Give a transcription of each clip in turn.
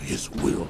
his will.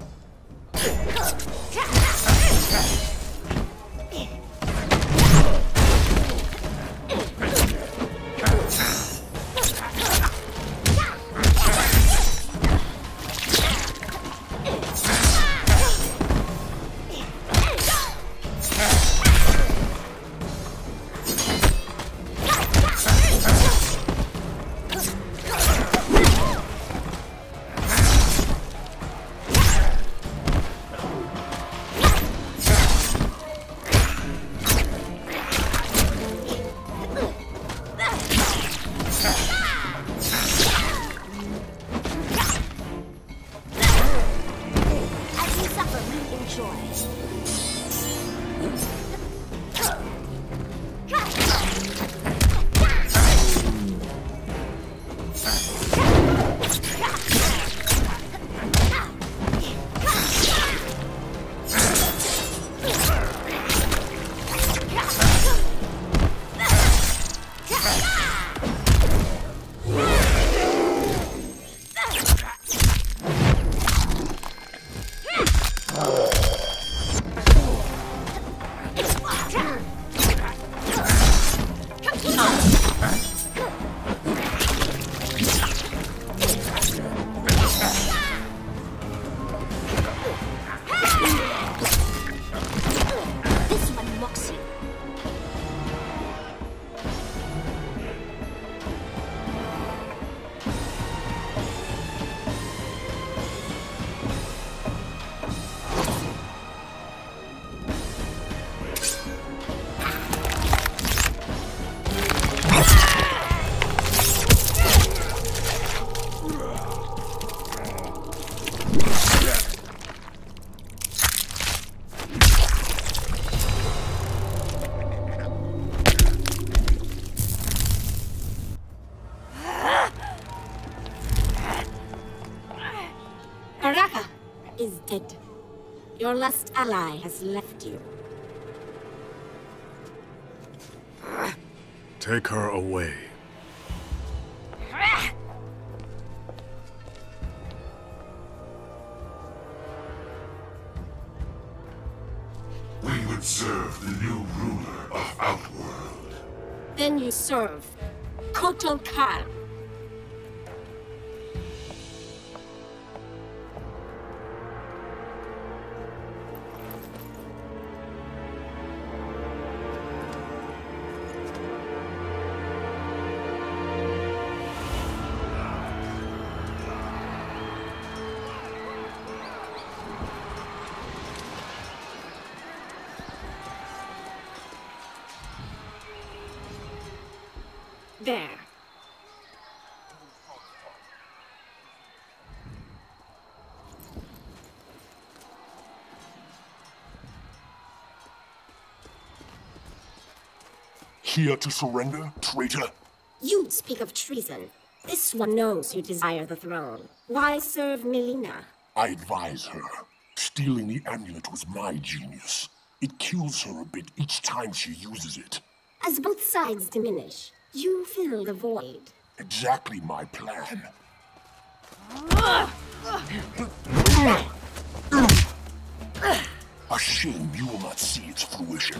Baraka is dead. Your last ally has left you. Take her away. We would serve the new ruler of Outworld. Then you serve Kotal Kahn. There. Here to surrender, traitor? You speak of treason. This one knows you desire the throne. Why serve Melina? I advise her. Stealing the amulet was my genius. It kills her a bit each time she uses it. As both sides diminish, you fill the void. Exactly my plan. A shame you will not see its fruition.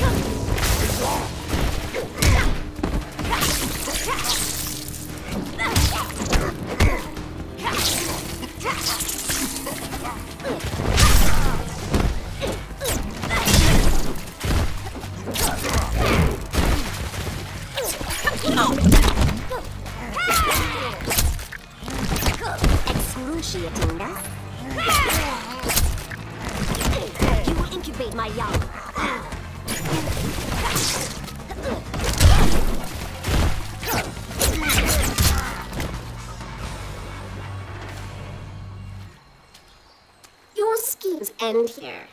Excruciating death. You will incubate my young. Your schemes end here.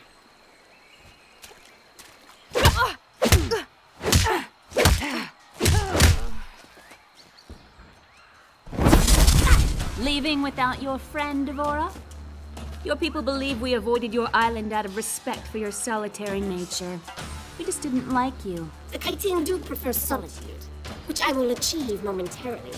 Leaving without your friend, D'Vorah? Your people believe we avoided your island out of respect for your solitary nature. We just didn't like you. The Kytinn do prefer solitude, which I will achieve momentarily.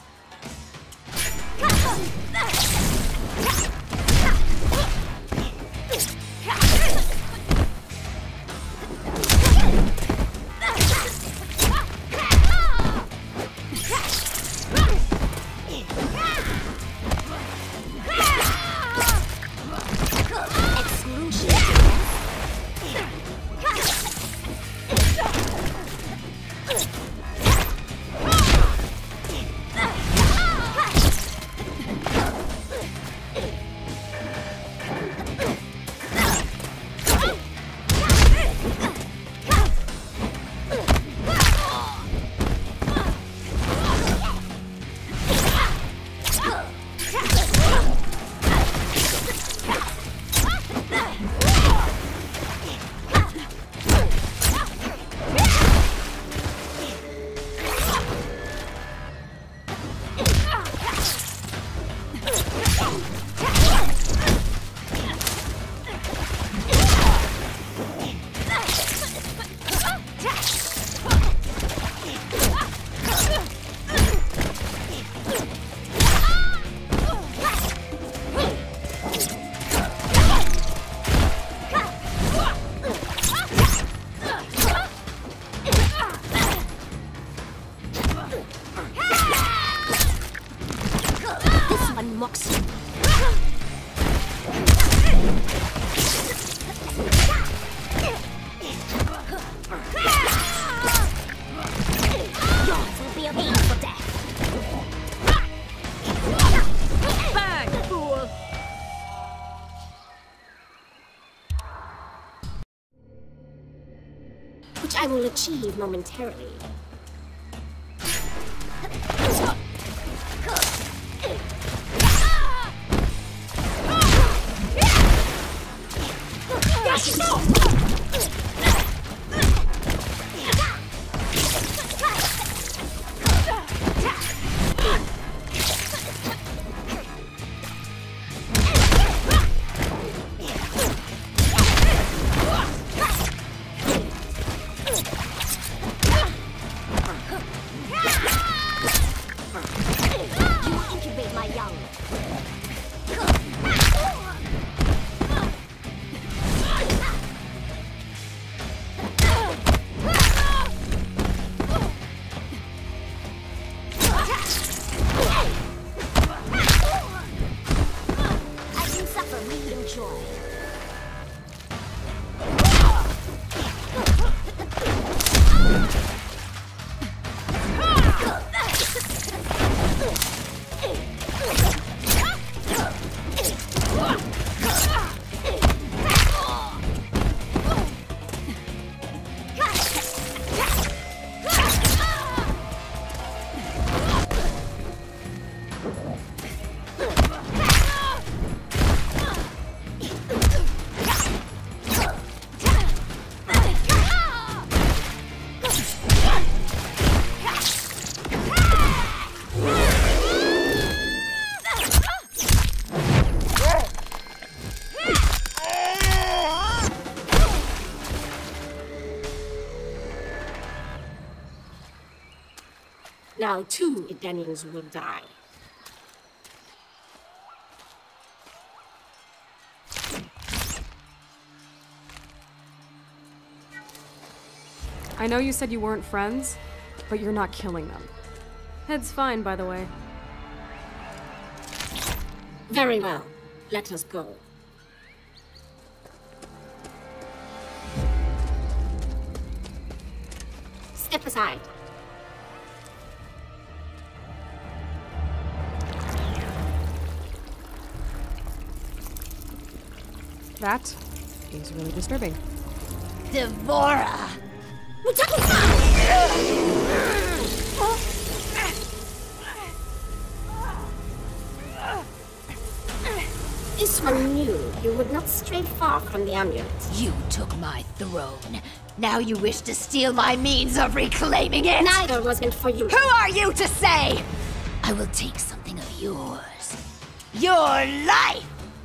Which I will achieve momentarily. Now 2 Edenians will die. I know you said you weren't friends, but you're not killing them. Head's fine, by the way. Very well. Let us go. Step aside. That is really disturbing. D'Vorah! This one knew you would not stray far from the amulet. You took my throne. Now you wish to steal my means of reclaiming it? Neither was meant for you. Who are you to say? I will take something of yours. Your life!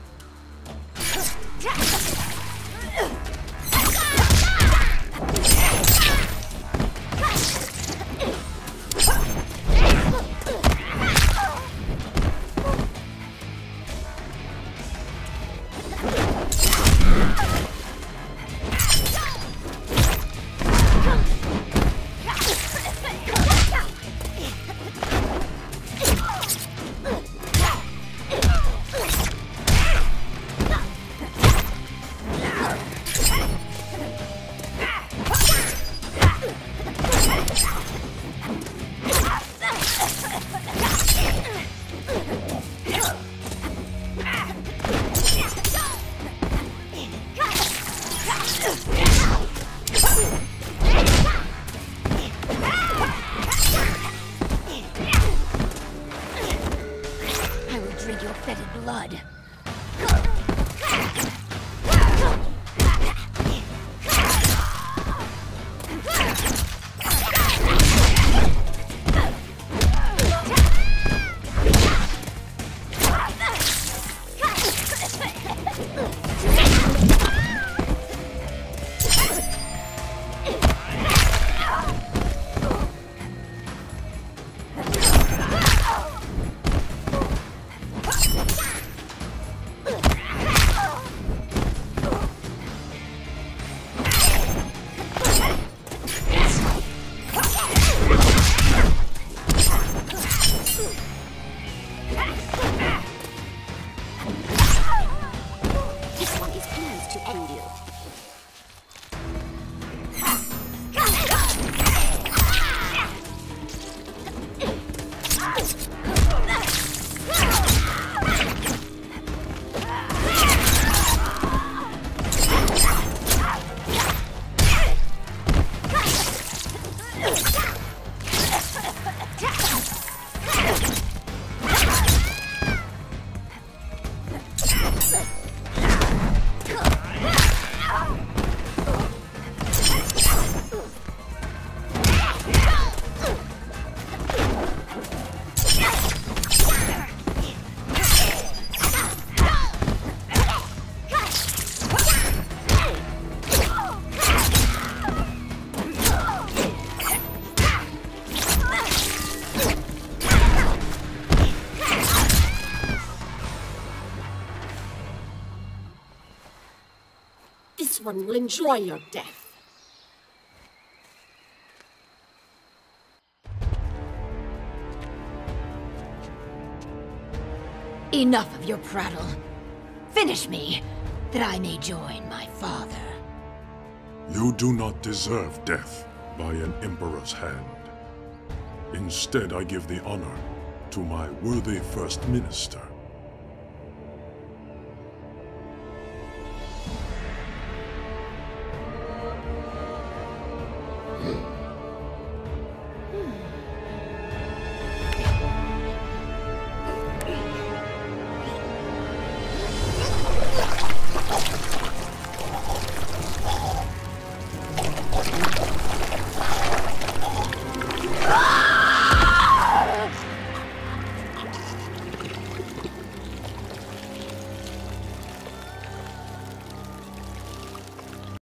Blood. This one will enjoy your death. Enough of your prattle. Finish me, that I may join my father. You do not deserve death by an Emperor's hand. Instead, I give the honor to my worthy First Minister.